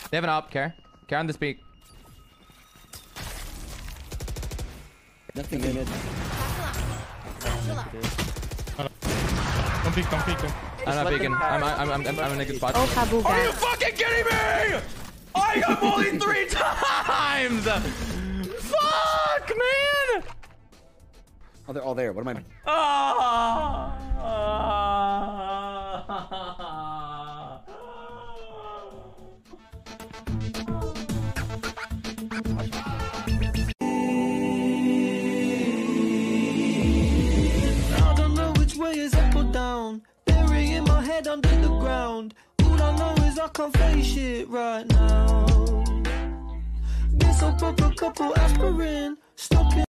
They have an op. Care on this peak. Nothing in it. Don't peek. I'm not peeking. I'm in a good spot. Oh, Kabu Are you fucking kidding me? I got bullied 3 times! Fuck, man! Oh, they're all there. What am I? I don't know which way is up or down. Burying my head under the ground. All I know is I can't face it right now. Guess I'll pop a couple aspirin. Stop it.